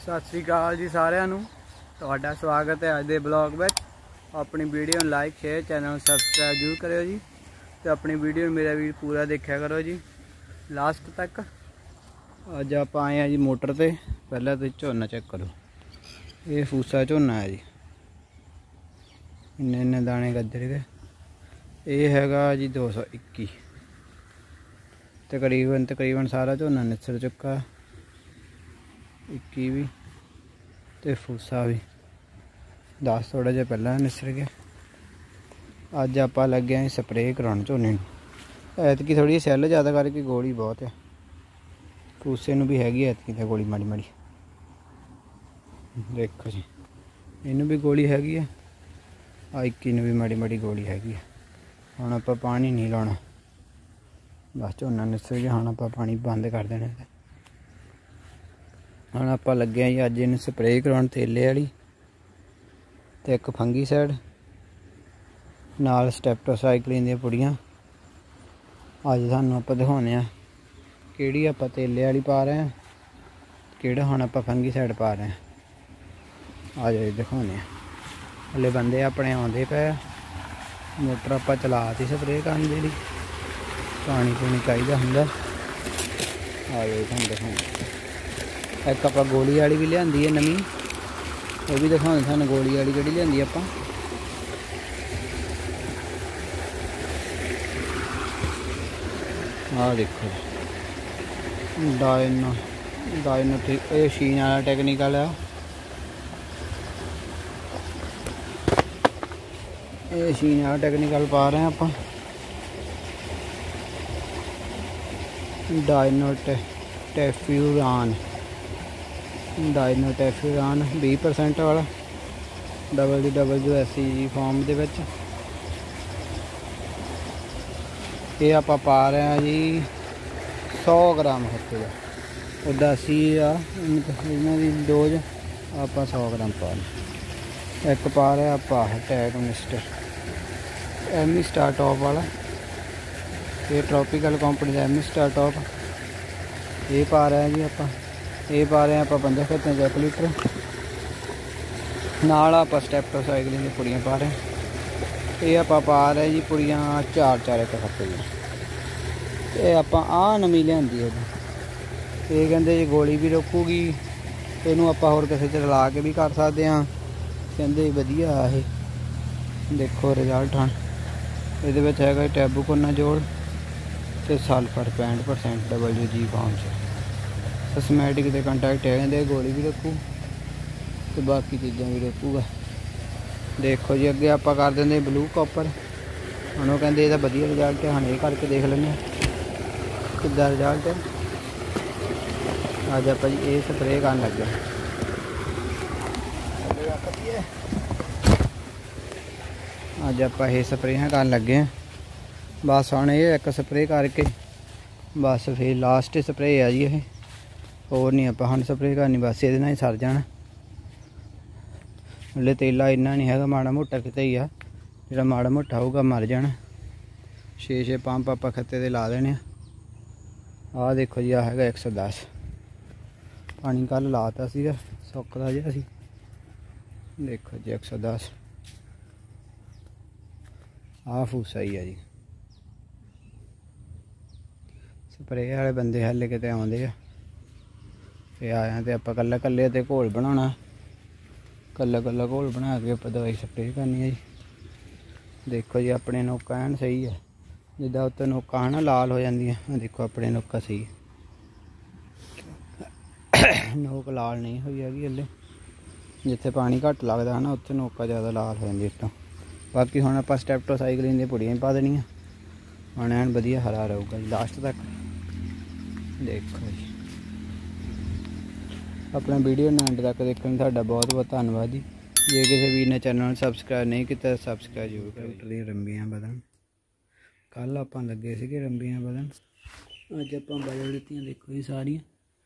सत श्री अकाल जी सारिਆਂ ਨੂੰ ਤੁਹਾਡਾ स्वागत है अज के ब्लॉग में। अपनी वीडियो में लाइक शेयर चैनल सबसक्राइब जरूर करो जी। तो अपनी वीडियो में मेरा भी पूरा देखा करो जी लास्ट तक। अज आप आए हैं जी मोटर पर। पहले तो झोना चेक करो, ये फूसा झोना है जी। इन्ने इन्ने दाने गद्दर के। ये हैगा जी 221। तकरीबन सारा झोना निसर चुका। 21 भी तो फूसा भी 10 थोड़ा जिहा पहला निसर गया। अज आप लगे हैं स्प्रे कराने झोने। ऐतकी थोड़ी सैल ज़्यादा करके गोली बहुत है। फूसे भी हैगी ऐतकी तो गोली माड़ी माड़ी। देखो जी इनू भी गोली हैगी है। 21 भी माड़ी माड़ी गोली हैगी है। हुण आपां पानी नहीं लाना, बस झोना निसर गया। हुण आपां पानी बंद कर देना। हुण आपां लगे जी अज इन्हूं स्प्रे कराउण तेले वाली ते एक फंगीसाइड नाल स्टैप्टोसाइक्लिन दी पुड़ियां। अज तुहानूं आपां दिखाउने आ किहड़ी आपां तेले वाली पा रहे हैं, किहड़ा हुण आपां फंगीसाइड पा रहे हैं। आ जाओ दिखाउने आ। हले बंदे अपने आउंदे पे। मोटर आपां चलाती स्प्रे करन दी, पानी पूनी चाहिदा हुंदा। आ जाओ तुहानूं दिखाउने। एक आप गोली वाली भी लियांदी है नवीं, वो भी दिखाने थानूं। गोली वाली किहड़ी लियांदी आपां, आ देखो डायनो ये शीन वाला टेक्निकल है। ये शीन वाला टेक्निकल पा रहे हैं आपां। डायनोटेफ्यूरान 20% वाला WWSC फॉर्म के विच। ये आप पा रहे हैं जी 100 ग्राम हफ्ते का। उदा 80 इन्हों की डोज आप 100 ग्राम पा रहे। एक पा रहे आप टैगनिस्ट एमी स्टार टॉप वाला। ये ट्रॉपिकल कंपनी का एमी स्टार टॉप। ये पा रहे हैं जी आप। ये पा रहे हैं आप 50 खत्ते 1 लीटर। नाल आप स्टैप्टोसाइक्लिन दी पुड़ियां पा रहे हैं। ये आप पा रहे हैं जी पुड़ियां 4 एक खत्ते दी। ये आप नवीं लियांदी है। ये कहते जी गोली भी रोकूगी। इनू आप होर किसी च रला के भी कर सकते हैं। कहते वधिया है। देखो रिजल्ट हाँ ये है टैबूकोनाजोल ते सल्फर 65% WG फॉर्म से। कॉस्मैटिक के कंटैक्ट है। कहते गोली भी रखू तो बाकी चीज़ा भी रखूगा। देखो जी अगे आप कर देंगे ब्लू कॉपर। हम वो कहते यदा वधिया रिजल्ट है। हम ये करके देख लें किदा रिजल्ट है। अज आप ये स्प्रे कर लगे। अज आप ये स्प्रे कर लगे। बस हम ये एक स्प्रे करके बस फिर लास्ट स्प्रे है जी। ये होर नहीं आप हम स्प्रे करनी, बस ये ही सर जाना। हले तेला इन्ना नहीं है, माड़ा मोटा किते ही आ। जो माड़ा मोटा होगा मर जाना। 6 पंप आप खत्ते दे ला देने। आ देखो जी आ है 110। पानी कल लाता सीगा सुकदा जिहा सी। देखो जी 110 आ फूसा ही है जी। स्प्रे वाले बंदे हले किते आउंदे आ। फिर आया तो आप कल्ले कल्ले तो घोल बनाना। कल्ला घोल बना के आप दवाई स्प्रे करनी है जी। देखो जी अपने नोका एन सही है। जिदा उत्ते नोका है ना लाल हो जाती है। देखो अपने नोका सही है। नोक लाल नहीं हुई हैगी हले। जिथे पानी घट लगता है ना उत्थे नोका ज़्यादा लाल हो जाती इतों। बाकी हुण आप स्टैप्टोसाइक्लिन दी पुड़ियां पा देनियां। हुण एन वधिया हरा रहूगा जी लास्ट तक। देखो जी अपना वीडियो एंड तक देखने का बहुत बहुत धन्यवाद जी। जे किसी वीर ने चैनल सबसक्राइब नहीं किया सबसक्राइब जरूर करो। ट्रैक्टर दी रंबियां बदन कल आप लगे थे रंबियां बदन। अज आप बदल दित्तियां। देखो जी सारियां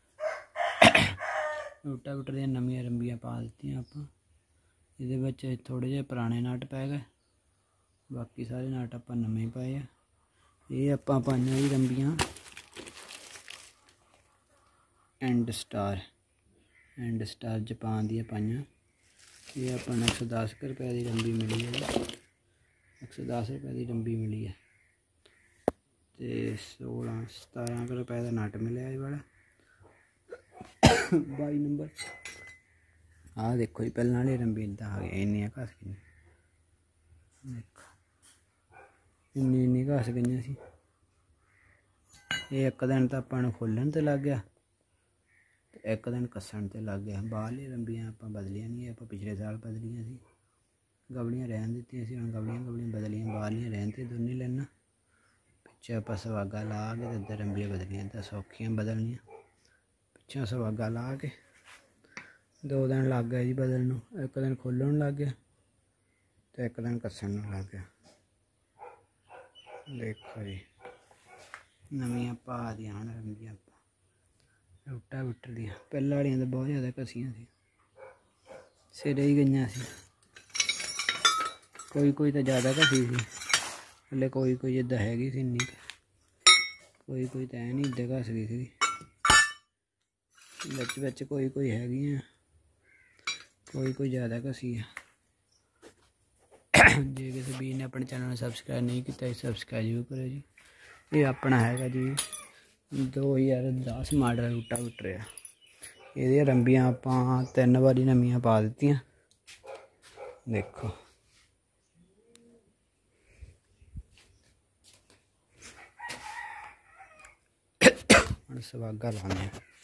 रोटावेटर दी नवीं रंबियां पा दित्तियां आप। ये थोड़े जे पुराने नट पै गए, बाकी सारे नट आप नवे पाए आ। ये आप पाइयां जी रंबियां and star and star Japan दी पाइयां। ये अपन 110 रुपए की डंबी मिली है जी, 110 रुपए की डंबी मिली है। तो 16-17 रुपए का नट मिले ये वाला 22 नंबर। आ देखो जी पहले वाली डंबी इदा आ गई, इन्नियां घस गई, देखो इन्नी घस गई सी। ये एक दिन तो अपन खोलन तो लग गया, एक दिन कसन तो लग गया। बाहरली डंबियां आप बदलियां नहीं, आप पिछले साल बदलियां सी, गबलियां रहन दित्तियां सी, हुण गबलियां बदलियां, बाहरलियां रहन ते दोनों लेना। पिछे आप सवागा ला के तो इधर डंबियां बदलियां, तो सौखियां बदलनियां। पिछों सवागा ला के 2 दिन लग गए जी बदलने, एक दिन खोलन लग गया तो एक दिन कसन लग गया। देखो जी नवीं पा दियां डंबियां रूटा विटर दियां, पहले वालियां तो बहुत ज़्यादा घसियां सी, सिरे ही गईयां सी। कोई तो ज़्यादा घसी सी, हले कोई इदा हैगी सी इन्नी, कोई तो है नहीं इदा घस गई सी। बिच कोई हैगी है, कोई ज़्यादा घसी है। जे किसी वीर ने अपने चैनल में सबसक्राइब नहीं किया सबसक्राइब जरूर करो जी। ये अपना हैगा जी 2010 मॉडल रूटा विटर है। ये डंबियां आप 3 बारी नवियां पा दित्तियां, देखो हम सवागा लाने।